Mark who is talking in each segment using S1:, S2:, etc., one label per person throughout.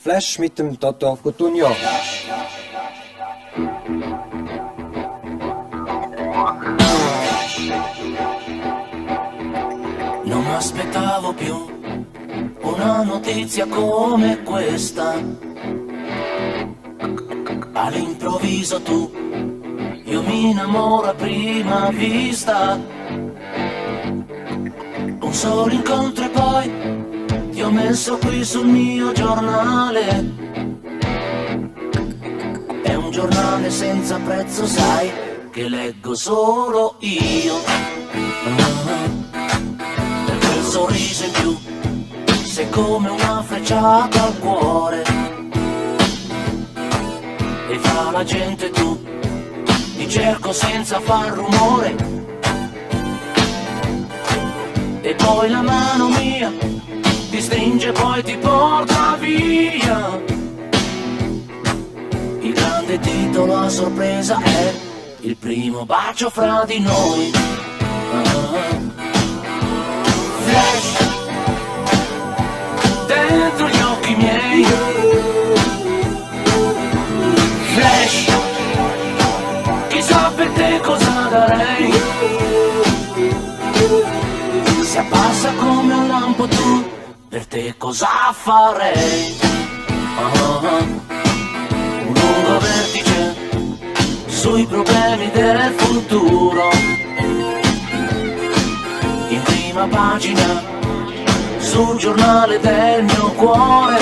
S1: Flash mit dem Toto Cotugno.
S2: Non mi aspettavo più una notizia come questa. All'improvviso tu, io mi innamoro a prima vista. Un solo incontro e poi ti ho messo qui sul mio giornale. È un giornale senza prezzo, sai, che leggo solo io. Per quel sorriso in più sei come una frecciata al cuore. E fra la gente tu ti cerco senza far rumore. E poi la mano mia ti stringe, poi ti porta via. Il grande titolo a sorpresa è il primo bacio fra di noi. Flash dentro gli occhi miei. Flash, chissà per te cosa darei. Si abbassa come un lampo tu, per te cosa farei? Un lungo vertice sui problemi del futuro. In prima pagina sul giornale del mio cuore.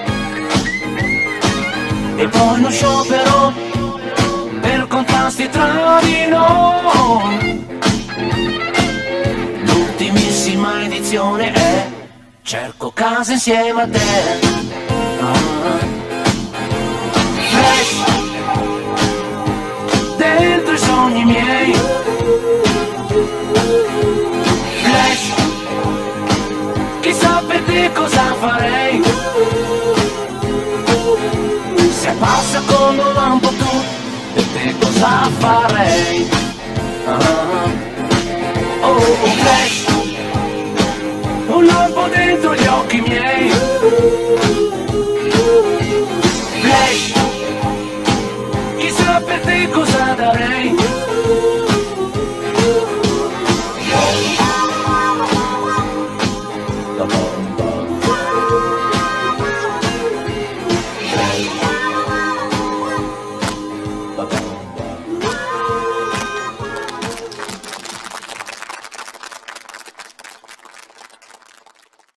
S2: E poi uno sciopero per contrasti tra di noi. L'ultimissima edizione è cerco casa insieme a te. Flash dentro i sogni miei. Flash, chissà per te cosa farei. Se passa come un lampo tu, per te cosa farei? Oh, flash